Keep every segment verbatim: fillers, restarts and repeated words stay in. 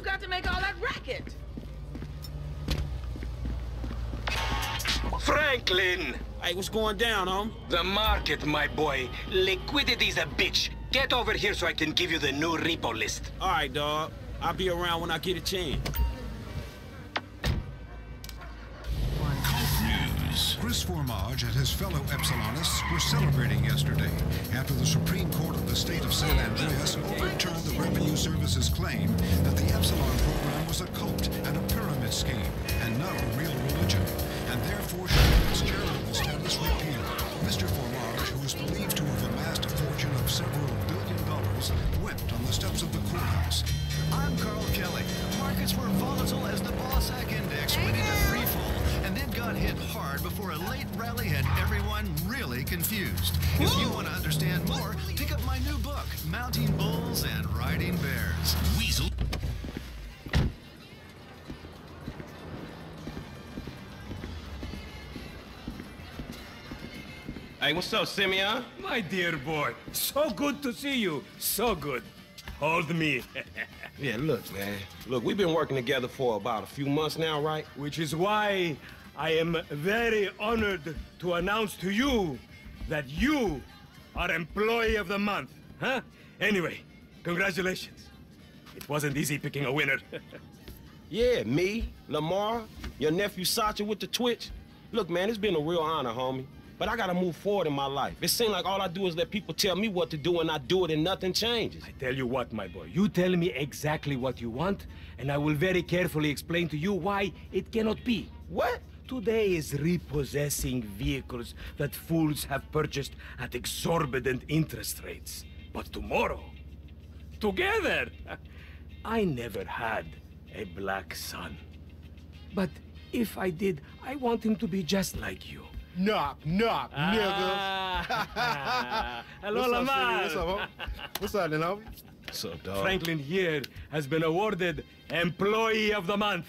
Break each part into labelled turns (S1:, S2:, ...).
S1: got to make all that racket?
S2: Franklin!
S3: Hey, what's going down, hom?
S2: The market, my boy. Liquidity's a bitch. Get over here so I can give you the new repo list.
S3: All right, dog. I'll be around when I get a chance.
S4: News. Chris Formage and his fellow Epsilonists were celebrating yesterday after the Supreme Court of the state of San Andreas overturned the Revenue Service's claim that the Epsilon program was a cult and a pyramid scheme and not a real religion, and therefore should have its charitable status repealed. Mister Formage, who is believed to have amassed a fortune of several billion dollars, wept on the steps of the courthouse.
S5: I'm Carl Kelly. Markets were volatile as the Bossack Index went into freefall and then got hit hard before a late rally had everyone really confused. If you want to understand more, pick up my new book, Mounting Bulls and Riding Bears. Weasel.
S3: Hey, what's up, Simeon?
S6: My dear boy, so good to see you. So good. Hold me.
S3: Yeah, look, man. Look, we've been working together for about a few months now, right?
S6: Which is why I am very honored to announce to you that you are Employee of the Month. Huh? Anyway, congratulations. It wasn't easy picking a winner.
S3: Yeah, me, Lamar, your nephew Sacha with the Twitch. Look, man, it's been a real honor, homie. But I gotta move forward in my life. It seems like all I do is let people tell me what to do and I do it and nothing changes.
S6: I tell you what, my boy, you tell me exactly what you want, and I will very carefully explain to you why it cannot be.
S3: What?
S6: Today is repossessing vehicles that fools have purchased at exorbitant interest rates. But tomorrow, together, I never had a black son. But if I did, I want him to be just like you.
S7: Knock, knock,
S6: Ah. Hello,
S7: What's up,
S6: Lamar.
S7: What's up, homie? What's up, then, homie?
S3: What's up, dog?
S6: Franklin here has been awarded Employee of the Month.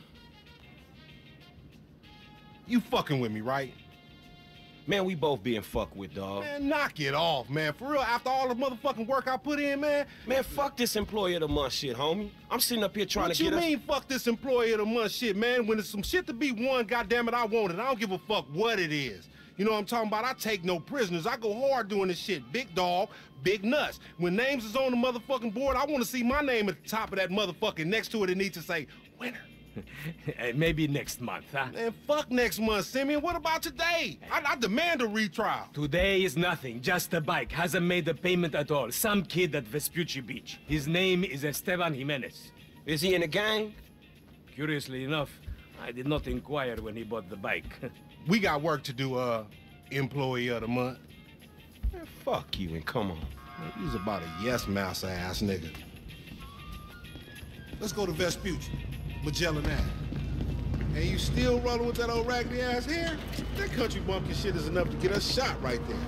S7: You fucking with me, right?
S3: Man, we both being fucked with, dog.
S7: Man, knock it off, man. For real, after all the motherfucking work I put in, man.
S3: Man, fuck this Employee of the Month shit, homie. I'm sitting up here trying
S7: What
S3: to
S7: you
S3: get
S7: mean,
S3: us...
S7: fuck this Employee of the Month shit, man? When there's some shit to be won, goddammit, I want it. I don't give a fuck what it is. You know what I'm talking about? I take no prisoners. I go hard doing this shit. Big dog, big nuts. When names is on the motherfucking board, I want to see my name at the top of that motherfucking next to it. It needs to say, winner.
S6: Maybe next month, huh?
S7: Man, fuck next month, Simeon. What about today? I, I demand a retrial.
S6: Today is nothing, just a bike. Hasn't made a payment at all. Some kid at Vespucci Beach. His name is Esteban Jimenez.
S3: Is he in the gang?
S6: Curiously enough, I did not inquire when he bought the bike.
S7: We got work to do, uh, Employee of the Month.
S3: Man, fuck you and come on.
S7: Man, he's about a yes mouse ass nigga. Let's go to Vespucci, Magellan Ave. And you still rolling with that old raggedy ass hair? That country bumpkin shit is enough to get us shot right there.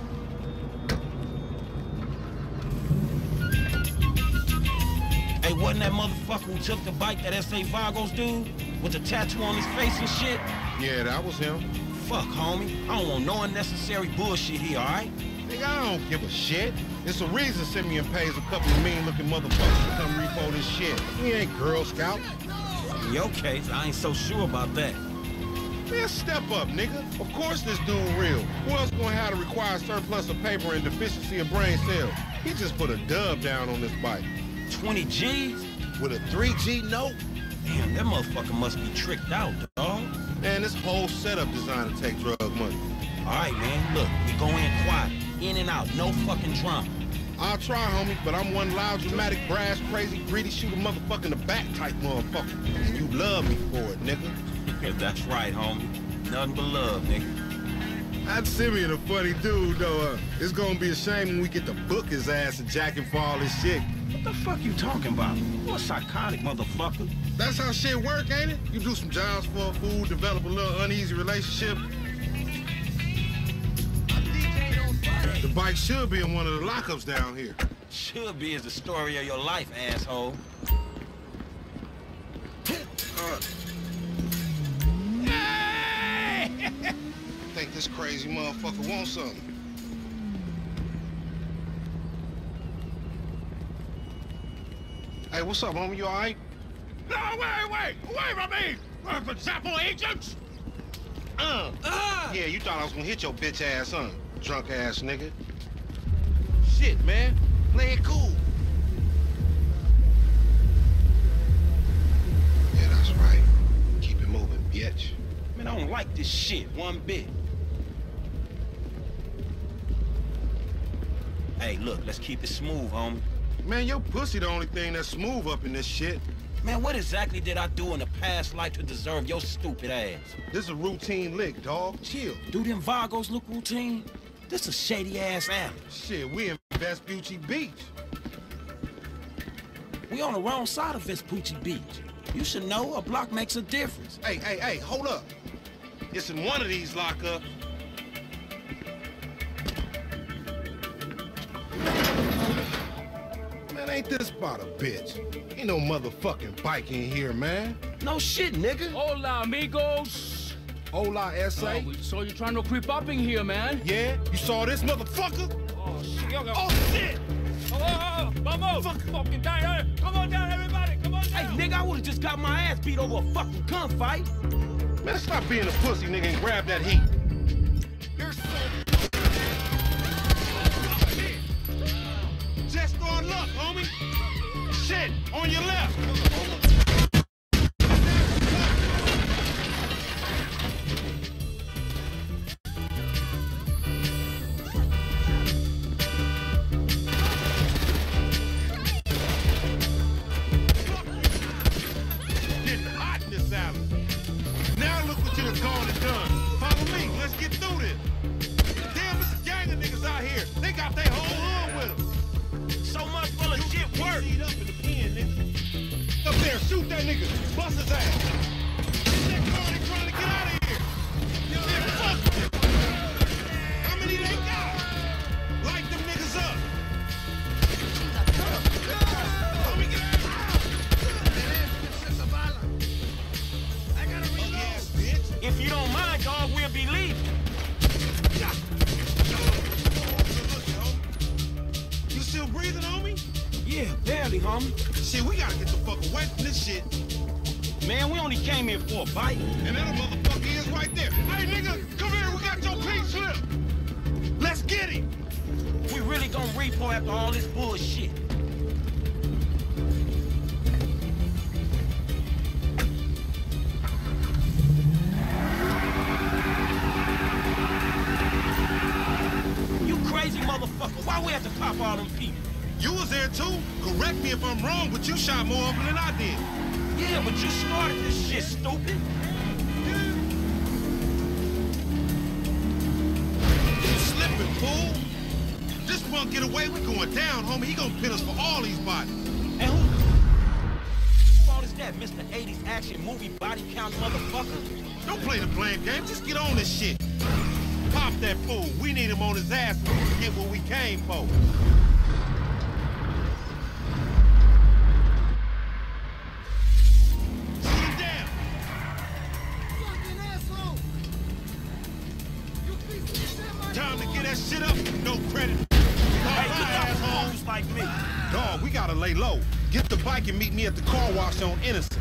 S3: Hey, wasn't that motherfucker who took the bike, that S A Vagos dude? With the tattoo on his face and shit?
S7: Yeah, that was him.
S3: Fuck, homie. I don't want no unnecessary bullshit here, all right?
S7: Nigga, I don't give a shit. It's a reason Simeon pays a couple of mean-looking motherfuckers to come repo this shit. He ain't Girl Scout.
S3: In your case, I ain't so sure about that.
S7: Man, step up, nigga. Of course this dude real. Who else gonna have to require surplus of paper and deficiency of brain cells? He just put a dub down on this bike.
S3: twenty G's?
S7: With a three G note?
S3: Damn, that motherfucker must be tricked out, dog.
S7: Man, this whole setup designed to take drug money.
S3: All right, man, look, we go in quiet. In and out, no fucking drama.
S7: I'll try, homie, but I'm one loud, dramatic, brass, crazy, greedy, shoot a motherfucker in the back type motherfucker. And you love me for it, nigga.
S3: That's right, homie. Nothing but love, nigga.
S7: That Simeon a funny dude, though. Uh, it's gonna be a shame when we get to book his ass and jack him for all this shit.
S3: What the fuck you talking about? You a psychotic motherfucker.
S7: That's how shit work, ain't it? You do some jobs for a fool, develop a little uneasy relationship. The bike should be in one of the lockups down here.
S3: Should be is the story of your life, asshole.
S7: Uh, I think this crazy motherfucker wants something. Hey, what's up, homie? You all right? No, wait, wait! Away from me! Uh, for example, agents! Uh.
S3: Ah!
S7: Yeah, you thought I was gonna hit your bitch ass, huh? Drunk ass nigga. Shit, man. Play it cool. Yeah, that's right. Keep it moving, bitch.
S3: Man, I don't like this shit one bit. Hey, look, let's keep it smooth, homie.
S7: Man, your pussy the only thing that's smooth up in this shit.
S3: Man, what exactly did I do in a past life to deserve your stupid ass?
S7: This is a routine lick, dog. Chill.
S3: Do them Vagos look routine? This a shady-ass alley.
S7: Shit, we in Vespucci Beach.
S3: We on the wrong side of Vespucci Beach. You should know a block makes a difference.
S7: Hey, hey, hey, hold up. It's in one of these lockups. Man, ain't this about a bitch? Ain't no motherfucking bike in here, man.
S3: No shit, nigga.
S1: Hola, amigos.
S7: Hola, S A.
S1: Oh, we saw you trying to creep up in here, man.
S7: Yeah? You saw this motherfucker?
S1: Oh, shit. Oh,
S7: Oh, shit!
S1: oh, oh, vamos. Fuck. Fucking down. Hey, come on down, everybody. Come on
S3: Hey,
S1: down.
S3: nigga, I would've just got my ass beat over a fucking gunfight.
S7: Man, stop being a pussy, nigga, and grab that heat. You're so... Just on luck, homie. Shit, on your left. Getting hot in this alley. Now look what you done gone and done. Follow me, let's get through this. Damn, there's a gang of niggas out here. They got their whole hood with them.
S3: So much full of shit work.
S7: Up in the pen, nigga. Up there, shoot that nigga. Bust his ass. That Cardi trying to get out of here. Man, fuck it. How many they got? Light them niggas up. Let me get out. Yes, bitch.
S3: If you don't mind, dog, we'll be leaving.
S7: You still breathing on me?
S3: Yeah, barely, homie.
S7: Shit, we gotta get the fuck away from this shit.
S3: Man, we only came here for a bite.
S7: And that motherfucker is right there. Hey, nigga, come here. We got your pink slip. Let's get him.
S3: We really gonna repo after all this bullshit. You crazy motherfucker. Why we have to pop all them people?
S7: You was there too. Correct me if I'm wrong, but you shot more of them than I did.
S3: Yeah, but you started this shit, stupid.
S7: You slipping, fool. This punk get away, we going down, homie. He gonna pin us for all these bodies.
S3: And who whose fault is that, Mister eighties action movie body count motherfucker?
S7: Don't play the blame game. Just get on this shit. Pop that fool. We need him on his ass so we can get what we came for. Time to get that shit up. No credit.
S3: Hey, look out for hoes like me.
S7: Dog, we gotta lay low. Get the bike and meet me at the car wash on Innocence.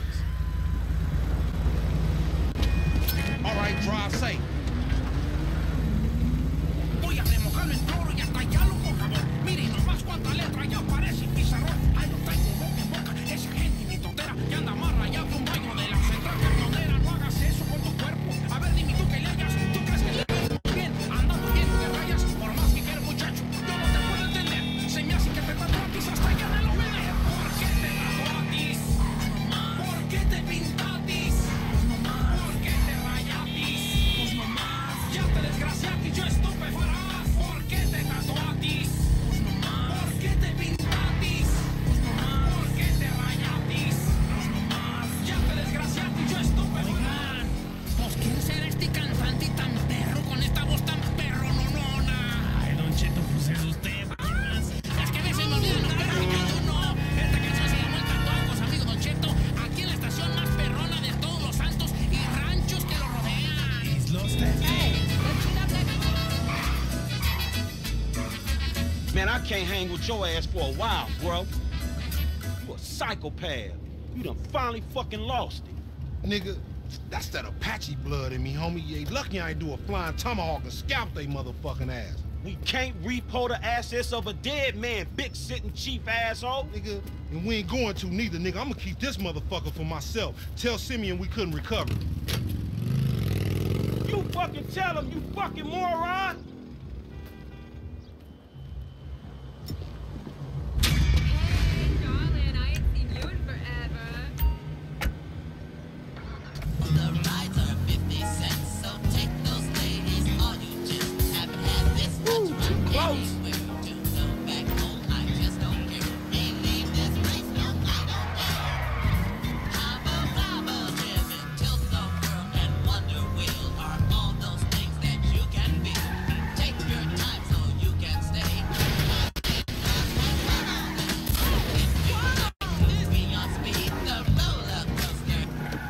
S7: All right, drive safe.
S8: Voy a remojarlo en cloro y hasta allá lo por favor. Miren nomás cuánta letra ya aparece en pizarrón. Ahí lo traigo boca en boca. Esa gente mitotera que anda más rayado que un baño de la central camionera. No hagas eso con tu cuerpo. A ver, dime tú qué le hagas. ¿Tú crees que le ves bien? Andando bien de rayas. Por más que quieras, muchacho. Yo no te puedo entender. Se me hace que te tatuatis hasta allá de lo vele. ¿Por qué te tatuatis? ¿Por qué te pintatis? ¿Por qué te rayatis? Ya te desgraciatis, yo estupefarás. ¿Por qué te tatuatis? ¿Por qué te pintatis? ¿Por qué te rayatis? Ya te desgraciatis, yo estupefarás. Pues quién será este cantante tan perro con esta voz tan perro nonona. Ay, Don Cheto, pues es usted, más. Es que a veces me olvidan los perros que uno. Esta canción se llama El Tatuajos, amigo Don Cheto. Aquí en la estación más perrona de todos los santos y ranchos que lo rodean. Islos de
S3: Man, I can't hang with your ass for a while, bro. You a psychopath. You done finally fucking lost it.
S7: Nigga, that's that Apache blood in me, homie. You ain't lucky I ain't do a flying tomahawk and scalp they motherfucking ass.
S3: We can't repo the assets of a dead man, big sitting chief asshole.
S7: Nigga, and we ain't going to neither, nigga. I'm gonna keep this motherfucker for myself. Tell Simeon we couldn't recover.
S3: You fucking tell him, you fucking moron!
S9: Hey, darling, I ain't seen you in forever.
S10: The rides are fifty cents, so take those ladies. All you just haven't had this much fun anywhere to go back home. I just don't care. Hey, leave this place, no, I don't care. Hubba bubba, driven till the world and wonder wheel are all those things that you can be. Take your time so you can stay. Beyond speed, the roller coaster.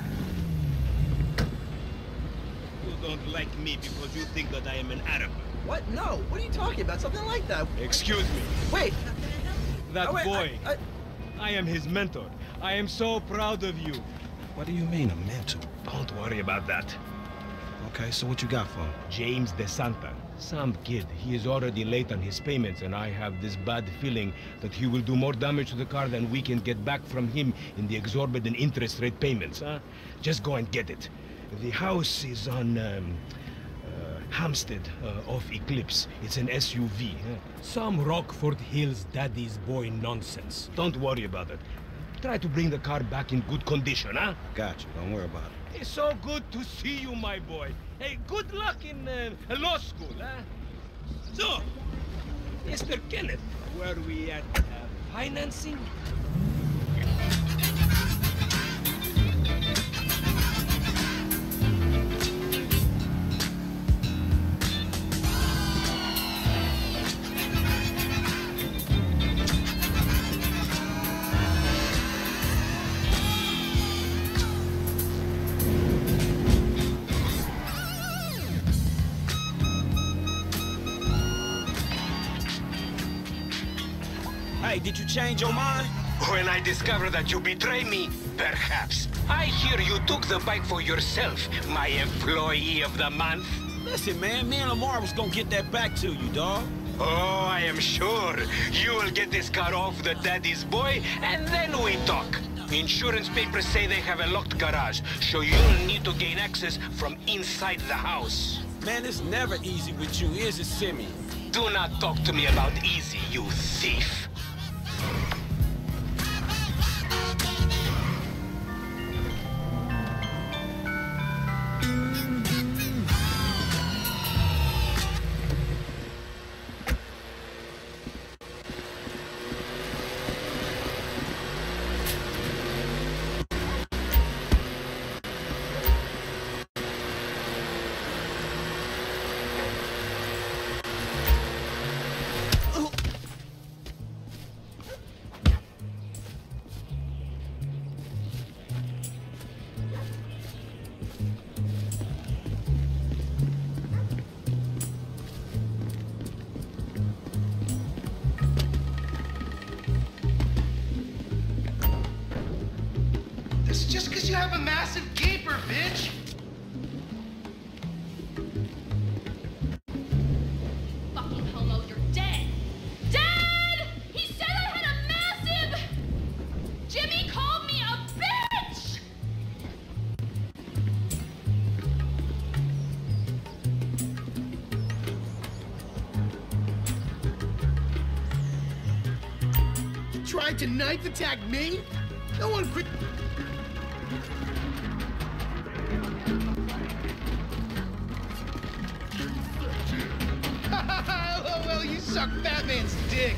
S3: You don't like me because you think that I am an Arab.
S11: What? No. What are you talking about? Something like that.
S1: Excuse me.
S11: Wait.
S1: That
S11: Oh, wait,
S1: boy.
S11: I, I,
S1: I am his mentor. I am so proud of you.
S3: What do you mean, a mentor?
S1: Don't worry about that.
S3: Okay, so what you got for him?
S1: James DeSanta. Some kid. He is already late on his payments, and I have this bad feeling that he will do more damage to the car than we can get back from him in the exorbitant interest rate payments, huh? Just go and get it. The house is on, um, uh, Hampstead, uh, off Eclipse. It's an S U V, huh? Some Rockford Hills daddy's boy nonsense. Don't worry about it. Try to bring the car back in good condition, huh?
S3: Gotcha, don't worry about it.
S1: It's so good to see you, my boy. Hey, good luck in uh, law school, huh? So, Mister Kenneth, where we at uh, financing?
S3: Hey, did you change your mind?
S2: When I discover that you betray me, perhaps. I hear you took the bike for yourself, my employee of the month.
S3: Listen, man, me and Lamar was gonna get that back to you, dawg.
S2: Oh, I am sure. You will get this car off the daddy's boy, and then we talk. Insurance papers say they have a locked garage, so you'll need to gain access from inside the house.
S3: Man, it's never easy with you, is it, Simeon?
S2: Do not talk to me about easy, you thief.
S5: It's just because you have a massive gaper, bitch.
S9: Fucking homo, you're dead. Dead! He said I had a massive... Jimmy called me a bitch!
S11: you tried to knife attack me? No one quit.
S5: Well, you suck Batman's dick.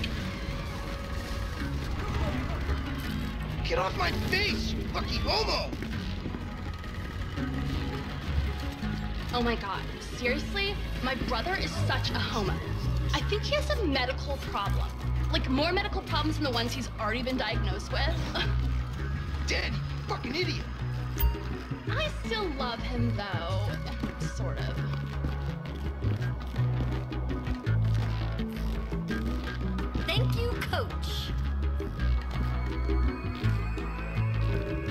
S5: Get off my face, you lucky homo.
S9: Oh my god, seriously? My brother is such a homo. I think he has a medical problem. Like, more medical problems than the ones he's already been diagnosed with.
S5: Dad, you fucking idiot.
S9: I still love him, though. Sort of. Thank you, Coach.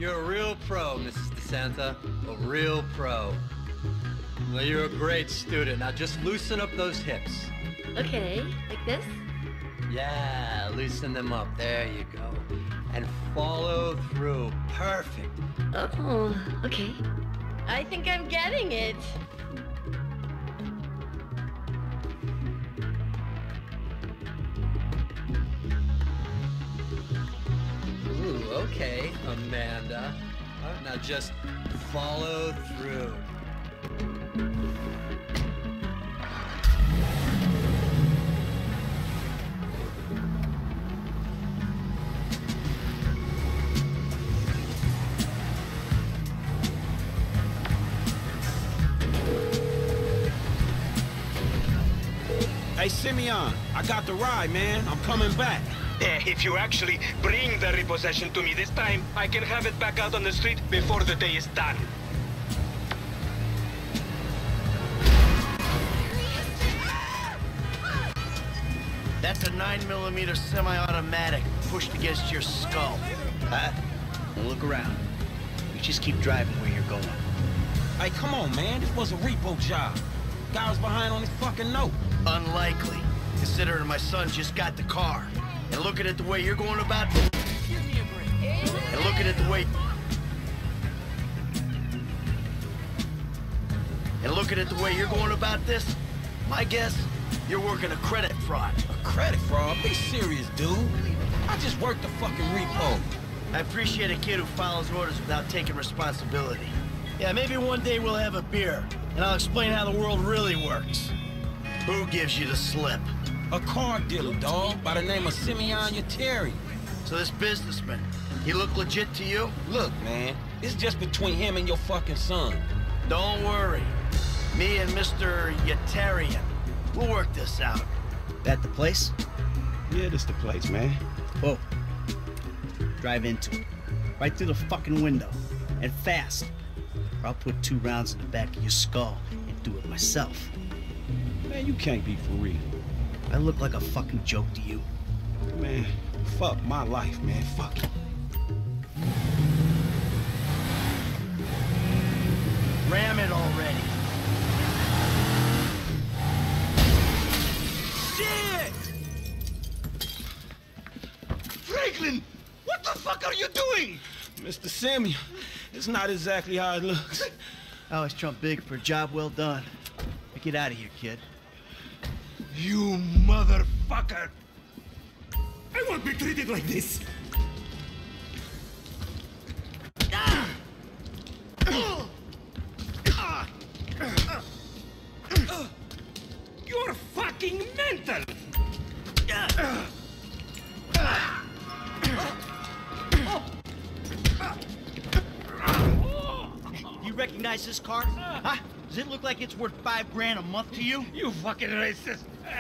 S12: You're a real pro, Missus DeSanta. A real pro. Well, you're a great student. Now just loosen up those hips.
S13: Okay, like this?
S12: Yeah, loosen them up. There you go. And follow through. Perfect.
S13: Oh, okay. I think I'm getting it.
S12: Ooh, okay, Amanda. Now just follow through.
S3: Hey, Simeon, I got the ride, man. I'm coming back.
S2: Yeah, if you actually bring the repossession to me this time, I can have it back out on the street before the day is done.
S14: That's a nine millimeter semi-automatic pushed against your skull. Huh? Don't look around. You just keep driving where you're going.
S3: Hey, come on, man. This was a repo job. Guy was behind on his fucking note.
S14: Unlikely, considering my son just got the car. And looking at the way you're going about this. Give me a break. And looking at the way... And looking at the way you're going about this, my guess, you're working a credit fraud.
S3: A credit fraud? Be serious, dude. I just worked the fucking repo.
S14: I appreciate a kid who follows orders without taking responsibility. Yeah, maybe one day we'll have a beer, and I'll explain how the world really works. Who gives you the slip?
S3: A car dealer, dawg, by the name of Simeon Yeteri.
S14: So this businessman, he look legit to you?
S3: Look, man, it's just between him and your fucking son.
S14: Don't worry. Me and Mister Yetarian, we'll work this out.
S15: That the place?
S3: Yeah, this the place, man.
S15: Whoa. Drive into it. Right through the fucking window. And fast. Or I'll put two rounds in the back of your skull and do it myself.
S3: Man, you can't be for real.
S15: I look like a fucking joke to you.
S3: Man, fuck my life, man. Fuck it.
S14: Ram it already.
S3: Shit! Franklin! What the fuck are you doing? Mister Simeon, it's not exactly how it looks.
S15: I always trump big for a job well done. Now get out of here, kid.
S6: You motherfucker! I won't be treated like this! You're fucking mental!
S15: You recognize this car? Huh? Does it look like it's worth five grand a month to you?
S6: You fucking racist!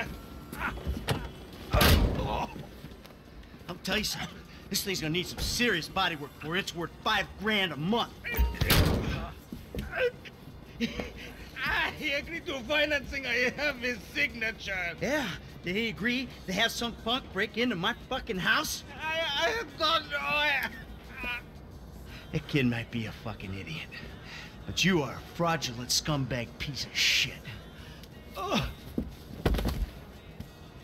S15: I'll tell you something. This thing's gonna need some serious body work for it's worth five grand a month.
S6: He agreed to financing. I have his signature.
S15: Yeah, did he agree to have some punk break into my fucking house?
S6: I, I don't know. I...
S15: That kid might be a fucking idiot, but you are a fraudulent scumbag piece of shit. Ugh.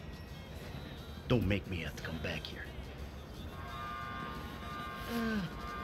S15: Don't make me have to come back here. Uh.